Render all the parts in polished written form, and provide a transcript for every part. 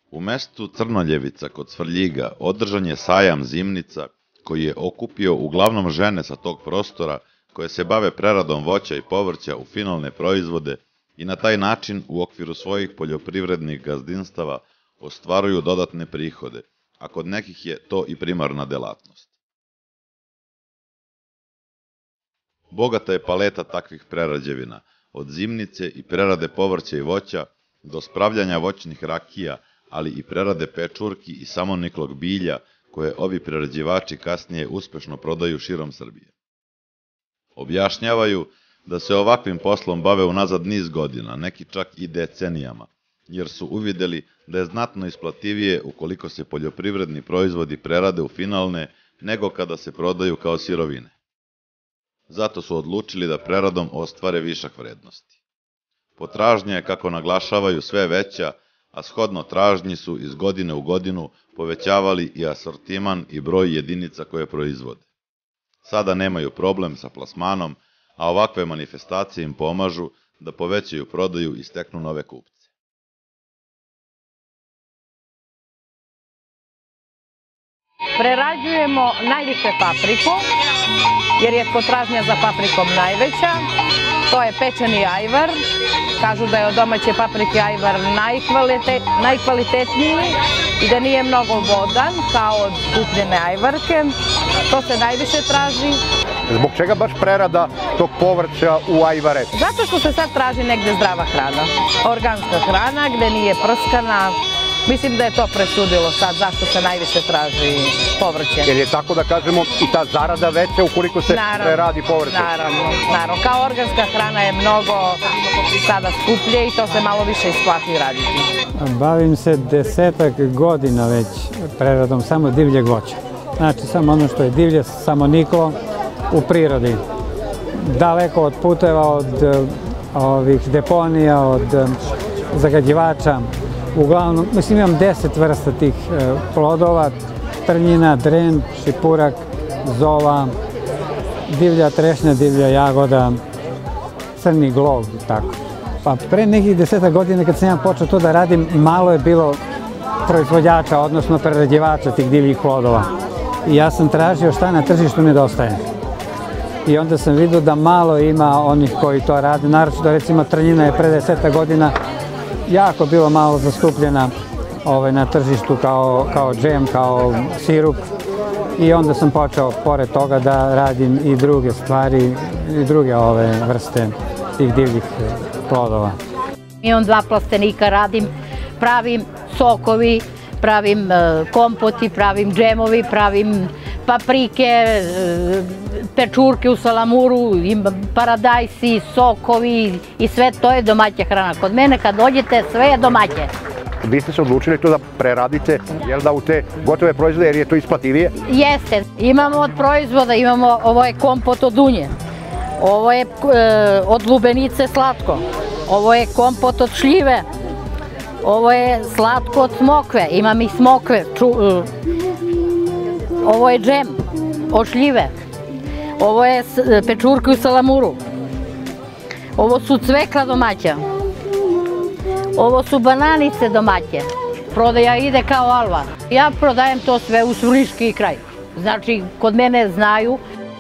U mestu Crnoljevica kod Svrljiga održan je sajam zimnica koji je okupio uglavnom žene sa tog prostora koje se bave preradom voća i povrća u finalne proizvode i na taj način u okviru svojih poljoprivrednih gazdinstava ostvaruju dodatne prihode, a kod nekih je to i primarna delatnost. Bogata je paleta takvih prerađevina, od zimnice i prerade povrća i voća do spravljanja voćnih rakija, ali i prerade pečurki i samoniklog bilja koje ovi prerađivači kasnije uspešno prodaju širom Srbije. Objašnjavaju da se ovakvim poslom bave unazad niz godina, neki čak i decenijama, jer su uvideli da je znatno isplativije ukoliko se poljoprivredni proizvodi prerade u finalne nego kada se prodaju kao sirovine. Zato su odlučili da preradom ostvare višak vrednosti. Potražnja je, kako naglašavaju, sve veća, a shodno tražnji su iz godine u godinu povećavali i asortiman i broj jedinica koje proizvode. Sada nemaju problem sa plasmanom, a ovakve manifestacije im pomažu da povećaju prodaju i steknu nove kupce. Prerađujemo najviše papriku, jer je potražnja za paprikom najveća. To je pečeni ajvar. Kažu da je od domaće paprike ajvar najkvalitetniji i da nije mnogo vodan, kao od kupljene ajvarke. To se najviše traži. Zbog čega baš prerada tog povrća u ajvare? Zato što se sad traži negde zdrava hrana. Organska hrana, gde nije prskana. Mislim da je to presudilo sad zašto se najviše traži povrće. Jer je tako da kažemo i ta zarada veća ukoliko se preradi povrće? Naravno. Kao organska hrana je mnogo sada skuplje i to se malo više isplati raditi. Bavim se 10 godina već preradom samo divljeg voća. Znači samo ono što je divlje, samo niklo u prirodi. Daleko od puteva, od ovih deponija, od zagađivača. Uglavnom, mislim, imam 10 vrsta tih plodova, trnjina, dren, šipurak, zola, divlja trešnja, divlja jagoda, crni glog i tako. Pa pre nekih 10 godina kad sam ja počeo to da radim, malo je bilo proizvođača, odnosno prerađivača tih divljih plodova. I ja sam tražio šta na tržištu nedostaje. I onda sam vidio da malo ima onih koji to rade, naročito recimo trnjina je pre 10 godina jako bilo malo zastupljena na tržištu kao džem, kao sirup i onda sam počeo pored toga da radim i druge stvari i druge vrste tih divljih plodova. Imam 2 plastenika, radim, pravim sokovi, pravim kompoti, pravim džemovi, pravim paprike, pečurke u salamuru, paradajsi, sokovi i sve to je domaća hrana. Kod mene kad dođete sve je domaće. Vi ste se odlučili to da preradite, jel da u te gotove proizvode jer je to isplativije? Jeste. Imamo od proizvoda, ovo je kompot od dunje, ovo je od lubenice slatko, ovo je kompot od šljive, ovo je slatko od smokve, imam i smokve, ovo je džem od šljive, ovo je pečurke u salamuru, ovo su cvekla domaća, ovo su bananice domaće, prodaja ide kao alva. Ja prodajem to sve u Svrljiški kraj, znači kod mene znaju.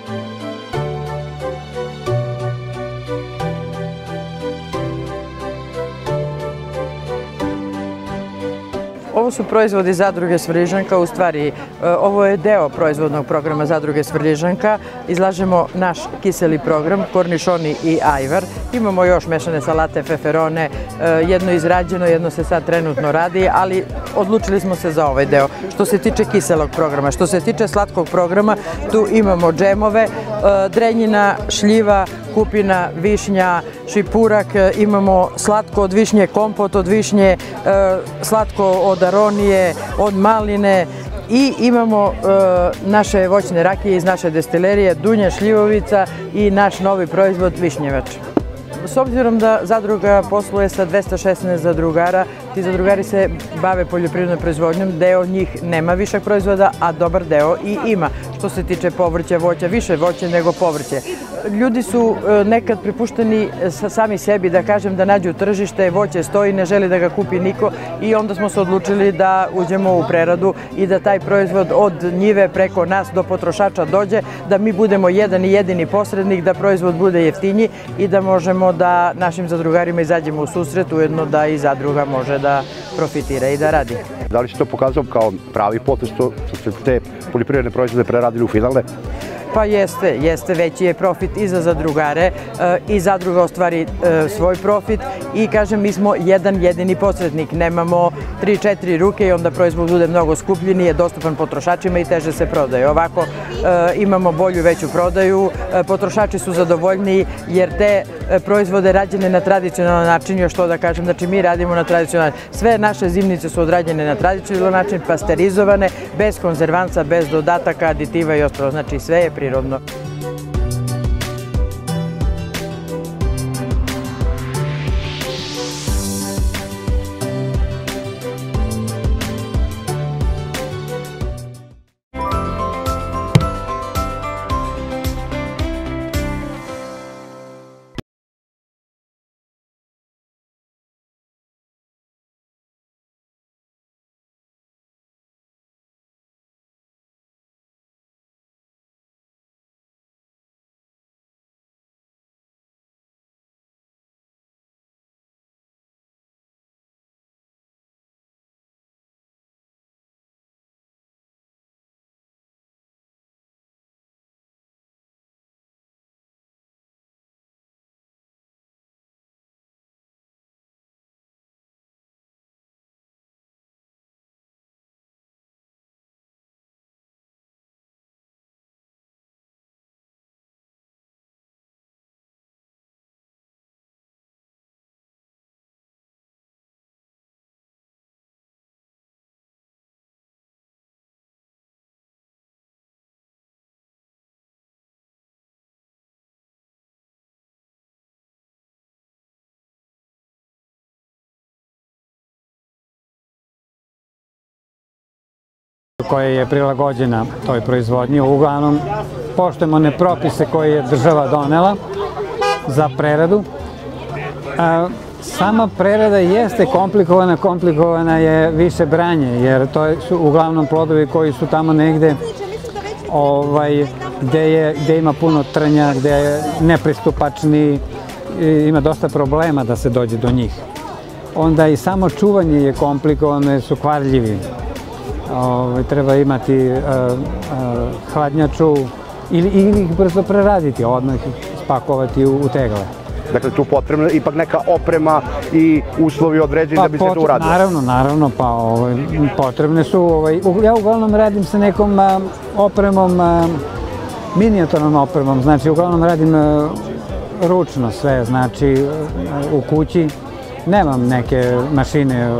Ovo su proizvodi Zadruge Svrljižanka, u stvari ovo je deo proizvodnog programa Zadruge Svrljižanka. Izlažemo naš kiseli program, kornišoni i ajvar. Imamo još mešane salate, feferone, jedno izrađeno, jedno se sad trenutno radi, ali odlučili smo se za ovaj deo. Što se tiče kiselog programa, što se tiče slatkog programa, tu imamo džemove, drenjina, šljiva, kupina, višnja, šipurak, imamo slatko od višnje, kompot od višnje, slatko od aronije, od maline i imamo naše voćne rakije iz naše destilerije, dunja, šljivovica i naš novi proizvod višnjevač. S obzirom da zadruga posluje sa 216 zadrugara, ti zadrugari se bave poljoprivrednom proizvodnjom, deo njih nema višak proizvoda, a dobar deo i ima. Što što se tiče povrća, voća, više voće nego povrće. Ljudi su nekad pripušteni sami sebi, da kažem, da nađu tržište, voće stoji, ne želi da ga kupi niko i onda smo se odlučili da uđemo u preradu i da taj proizvod od njive preko nas do potrošača dođe, da mi budemo jedan i jedini posrednik, da proizvod bude jeftinji i da možemo da našim zadrugarima izađemo u susret, ujedno da i zadruga može da profitira i da radi. Da li se to pokazalo kao pravi potez što ste te poljoprivredne proizvode preradili u finalne? Pa jeste, veći je profit i za zadrugare i zadruga ostvari svoj profit i kažem mi smo jedan jedini posrednik, nemamo 3-4 ruke i onda proizvod bude mnogo skuplji, nije dostupan potrošačima i teže se prodaje. Ovako imamo bolju, veću prodaju, potrošači su zadovoljniji jer te proizvode rađene na tradicionalan način, još to da kažem, znači mi radimo na tradicionalan način. Sve naše zimnice su odrađene na tradicionalan način, pasterizovane, bez konzervanca, bez dodataka, aditiva i ostalo, znači sve je prirodno. Koja je prilagođena toj proizvodnji. Uglavnom, poštujemo one propise koje je država donela za preradu. Sama prerada jeste komplikovana je više branje, jer to su uglavnom plodovi koji su tamo negde gde ima puno trnja, gde je nepristupačni, ima dosta problema da se dođe do njih. Onda i samo čuvanje je komplikovano jer su kvarljivi. Treba imati hladnjaču ili ih brzo preraditi, odmah ih spakovati u tegle. Dakle, tu potrebna ipak neka oprema i uslovi određeni da bi se to uradilo. Naravno, pa potrebne su. Ja uglavnom radim sa nekom opremom, minijaturnom opremom, znači uglavnom radim ručno sve, znači u kući. Nemam neke mašine.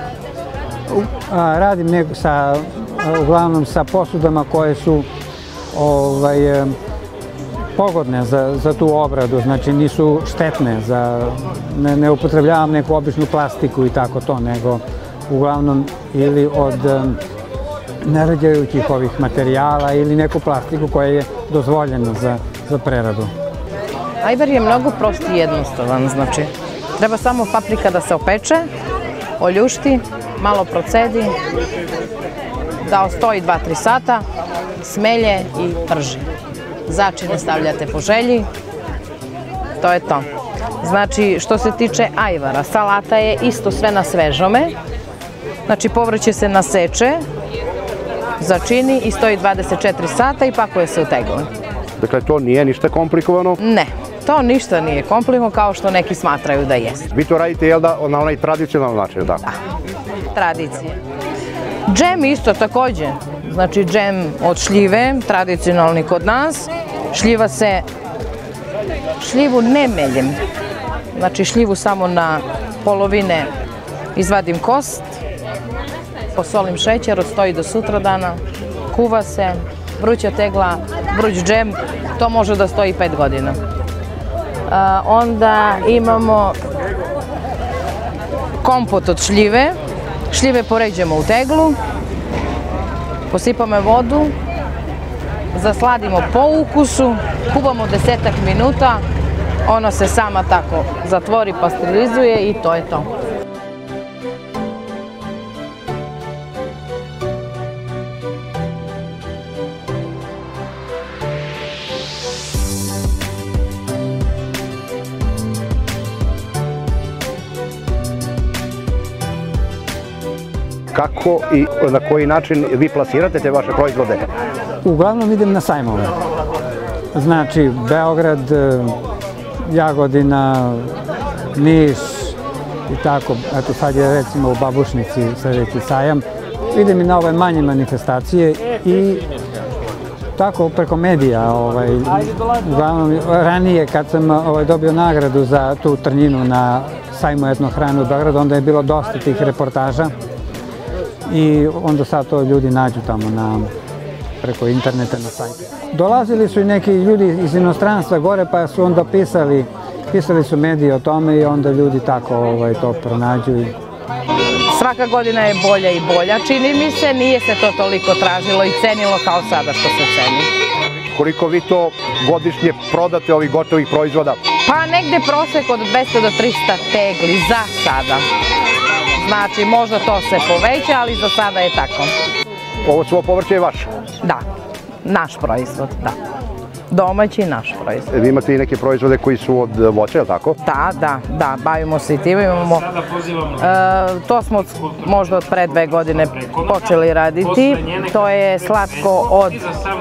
Radim uglavnom sa posudama koje su pogodne za tu obradu, znači nisu štetne, ne upotrebljavam neku običnu plastiku i tako to, nego uglavnom ili od nerađajućih ovih materijala ili neku plastiku koja je dozvoljena za preradu. Ajvar je mnogo prost i jednostavan, znači treba samo paprika da se opeče, oljušti, malo procedi, da ostoji 2-3 sata, smelje i prži. Začine stavljate po želji, to je to. Znači, što se tiče ajvara, salata je isto sve na svežome, znači povrće se naseče, začini i stoji 24 sata i pakuje se u tegle. Dakle, to nije ništa komplikovano? Ne. To ništa nije komplikovano kao što neki smatraju da jeste. Vi to radite, jel da, na onaj tradicionalan način, da? Da, tradicije. Džem isto takođe. Znači džem od šljive, tradicionalni kod nas. Šljivu ne meljem. Znači šljivu samo na polovine izvadim kost, posolim šećer, odstoji do sutra dana, kuva se, vruća tegla, vruć džem, to može da stoji 5 godina. Onda imamo kompot od šljive. Šljive poređemo u teglu, posipamo vodu, zasladimo po ukusu, kubamo 10 minuta, ono se sama tako zatvori, pasterizuje i to je to. Kako i na koji način vi plasirate te vaše proizvode? Uglavnom idem na sajmove. Znači, Beograd, Jagodina, Niš i tako. Eto, sad je recimo u Babušnici sljedeći sajam. Idem i na ove manje manifestacije i tako preko medija. Uglavnom, ranije kad sam dobio nagradu za tu trnjinu na sajmu etnohrane u Beogradu, onda je bilo dosta tih reportaža. I onda sad to ljudi nađu tamo preko interneta na sajtu. Dolazili su i neki ljudi iz inostranstva gore pa su onda pisali su mediji o tome i onda ljudi tako to pronađu. Svaka godina je bolja i bolja, čini mi se, nije se to toliko tražilo i cenilo kao sada što se ceni. Koliko vi to godišnje prodate ovih gotovih proizvoda? Pa negde prosek od 200 do 300 tegli za sada. Znači, možda to se poveća, ali za sada je tako. Ovo svo povrće je vaše? Da, naš proizvod, da. Domaći naš proizvod. Vi imate i neke proizvode koji su od voća, je li tako? Da, bavimo se i time. To smo možda od pre 2 godine počeli raditi. To je slatko od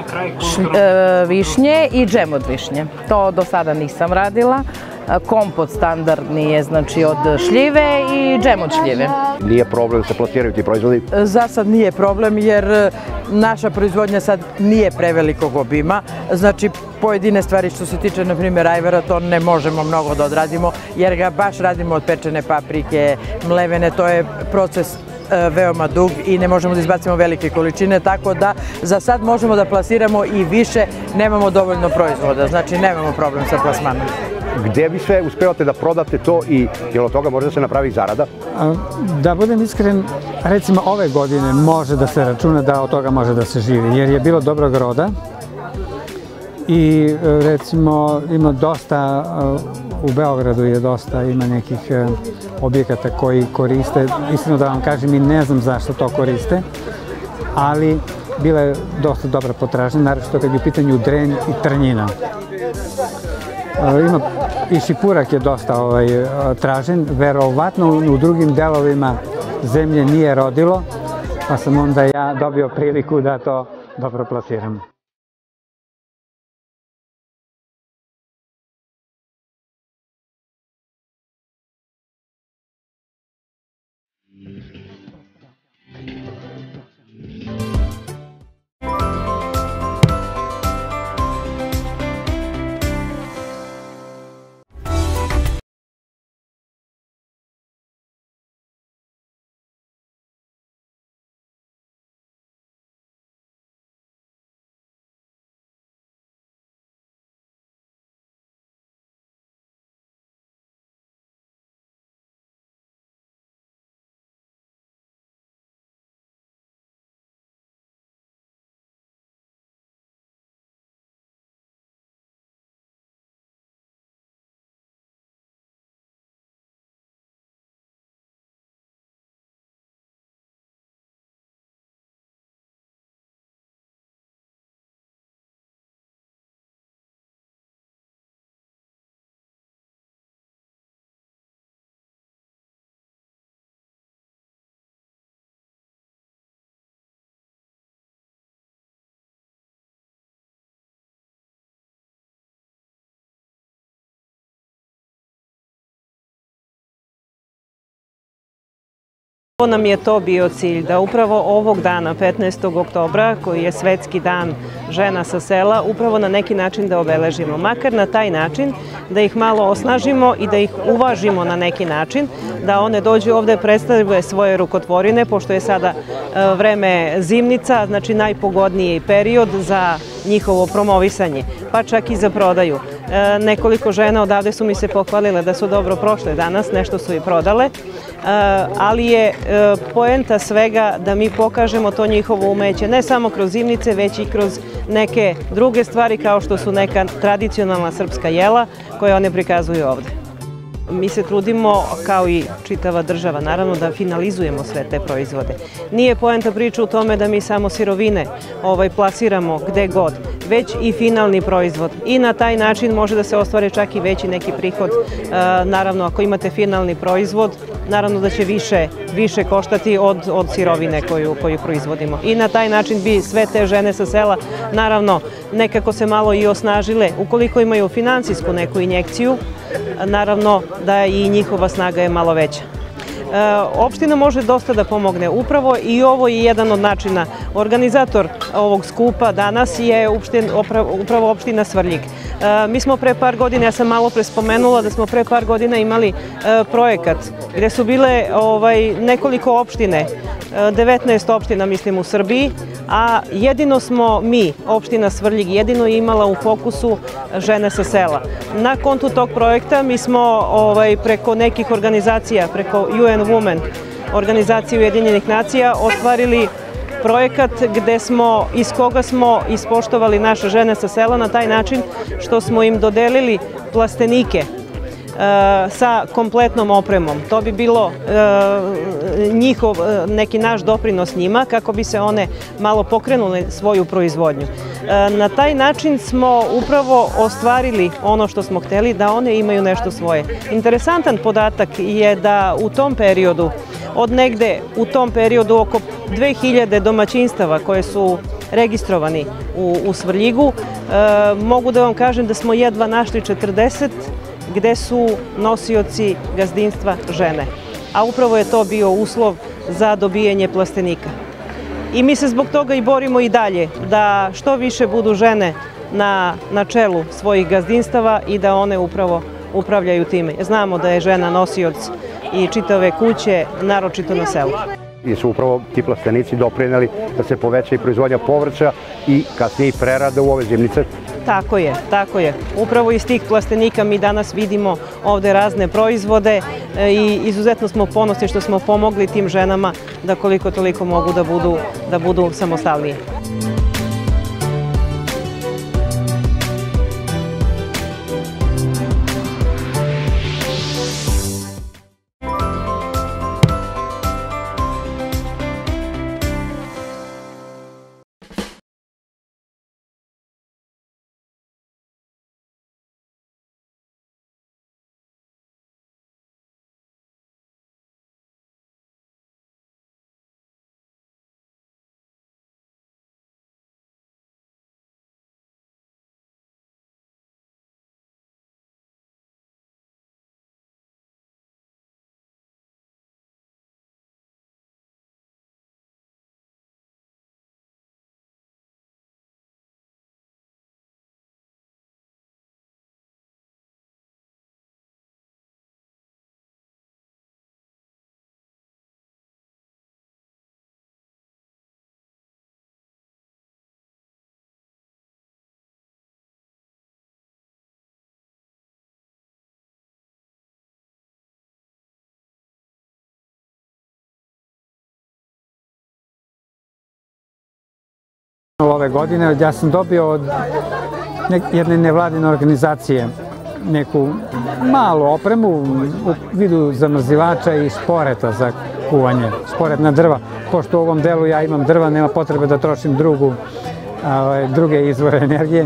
višnje i džem od višnje. To do sada nisam radila. Kompot standardni je znači od šljive i džem od šljive. Nije problem da se plasiraju ti proizvodi? Za sad nije problem jer naša proizvodnja sad nije prevelikog obima. Znači pojedine stvari što se tiče na primjer ajvara to ne možemo mnogo da odradimo jer ga baš radimo od pečene paprike, mlevene, to je proces veoma dug i ne možemo da izbacimo velike količine, tako da za sad možemo da plasiramo i više, nemamo dovoljno proizvoda, znači nemamo problem sa plasmanom. Gde vi sve uspevate da prodate to i jel od toga može da se napravi zarada? Da budem iskren, recimo ove godine može da se računa da od toga može da se živi, jer je bilo dobrog roda i recimo ima dosta, u Beogradu je dosta, ima nekih objekata koji koriste, iskreno da vam kažem i ne znam zašto to koriste, ali bila je dosta dobra potražnja, naročito kad je u pitanju drenj i trnjina. Ima i šipurak je dosta tražen, verovatno u drugim delovima zemlje nije rodilo, pa sam onda ja dobio priliku da to dobro plasiram. Nam je to bio cilj, da upravo ovog dana, 15. oktobra, koji je svetski dan žena sa sela, upravo na neki način da obeležimo. Makar na taj način da ih malo osnažimo i da ih uvažimo na neki način, da one dođu ovde, predstavljaju svoje rukotvorine, pošto je sada vreme zimnica, znači najpogodniji period za njihovo promovisanje, pa čak i za prodaju. Nekoliko žena odavde su mi se pohvalile da su dobro prošle danas, nešto su i prodale. ali je poenta svega da mi pokažemo to njihovo umeće, ne samo kroz zimnice, već i kroz neke druge stvari kao što su neka tradicionalna srpska jela koje one prikazuju ovde. Mi se trudimo, kao i čitava država, naravno da finalizujemo sve te proizvode. Nije poenta priča u tome da mi samo sirovine plasiramo gde god, već i finalni proizvod. I na taj način može da se ostvare čak i veći neki prihod. Naravno, ako imate finalni proizvod, naravno da će više koštati od sirovine koju proizvodimo. I na taj način bi sve te žene sa sela, naravno, nekako se malo i osnažile. Ukoliko imaju finansijsku neku injekciju, naravno da i njihova snaga je malo veća. Opština može dosta da pomogne. Upravo i ovo je jedan od načina. Organizator ovog skupa danas je upravo opština Svrljig. Mi smo pre par godina, ja sam malo pre spomenula da smo pre par godina imali projekat gde su bile nekoliko opštine, 19 opština mislim u Srbiji, a jedino smo mi, opština Svrljig, jedino imala u fokusu žene sa sela. Na kontu tog projekta mi smo preko nekih organizacija, preko UN Women, organizacije Ujedinjenih nacija, ostvarili projekat iz koga smo ispoštovali naše žene sa sela na taj način što smo im dodelili plastenike sa kompletnom opremom. To bi bilo neki naš doprinos njima kako bi se one malo pokrenule svoju proizvodnju. Na taj način smo upravo ostvarili ono što smo hteli, da one imaju nešto svoje. Interesantan podatak je da u tom periodu, oko 2000 domaćinstava koje su registrovani u Svrljigu, mogu da vam kažem da smo jedva našli 40 gde su nosioci gazdinstva žene. A upravo je to bio uslov za dobijanje plastenika. I mi se zbog toga i borimo i dalje, da što više budu žene na čelu svojih gazdinstava i da one upravo upravljaju time. Znamo da je žena nosioc i čitave kuće, naročito na selu. I su upravo ti plastenici doprineli da se poveća i proizvodnja povrća i kasnije i prerada u ove zimnice. Tako je, tako je. Upravo iz tih plastenika mi danas vidimo ovde razne proizvode i izuzetno smo ponosni što smo pomogli tim ženama da koliko toliko mogu da budu samostalnije. Ove godine ja sam dobio od jedne nevladine organizacije neku malu opremu u vidu zamrzivača i šporeta za kuvanje, šporetna drva. Pošto u ovom delu ja imam drva, nema potrebe da trošim druge izvore energije.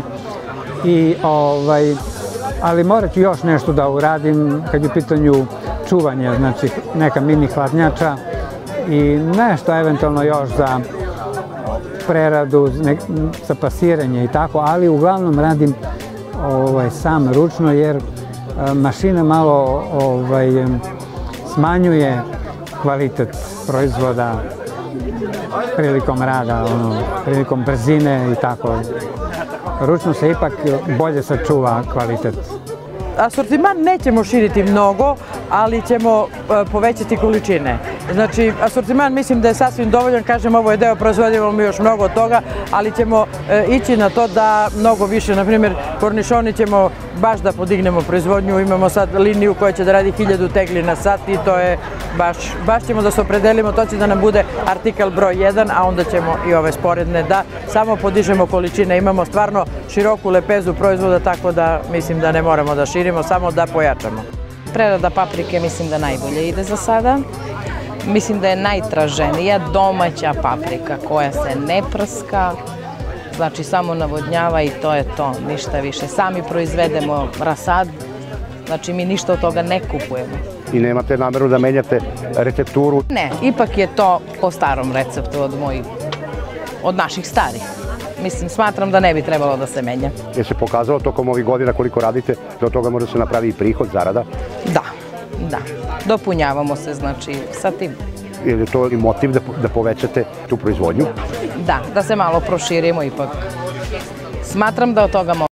Ali morat ću još nešto da uradim kad je u pitanju čuvanja, znači neka mini hladnjača i nešto eventualno još za preradu, za pasiranje i tako, ali uglavnom radim sam ručno jer mašina malo smanjuje kvalitet proizvoda prilikom rada, prilikom brzine i tako. Ručno se ipak bolje sačuva kvalitet. Asortiman nećemo širiti mnogo, ali ćemo povećati količine. Znači, asortiman mislim da je sasvim dovoljan, kažem, ovo je deo, proizvodimo mi još mnogo od toga, ali ćemo ići na to da mnogo više, na primjer, kornišoni ćemo baš da podignemo proizvodnju, imamo sad liniju koja će da radi 1000 tegli na sat i to je baš ćemo da se opredelimo, to će da nam bude artikal broj 1, a onda ćemo i ove sporedne da samo podižemo količine, imamo stvarno široku lepezu proizvoda, tako da mislim da ne moramo da širimo, samo da pojačamo. Prerada paprike mislim da najbolje ide za sada. Mislim da je najtraženija domaća paprika koja se ne prska, znači samo navodnjava i to je to, ništa više. Sami proizvedemo rasad, znači mi ništa od toga ne kupujemo. I nemate nameru da menjate recepturu? Ne, ipak je to po starom receptu od naših starih. Mislim, smatram da ne bi trebalo da se menja. Je se pokazalo tokom ovih godina koliko radite, da od toga može se napravi i prihod, zarada? Da. Dopunjavamo se, znači, sa tim. Je li to i motiv da povećate tu proizvodnju? Da se malo proširimo ipak. Smatram da od toga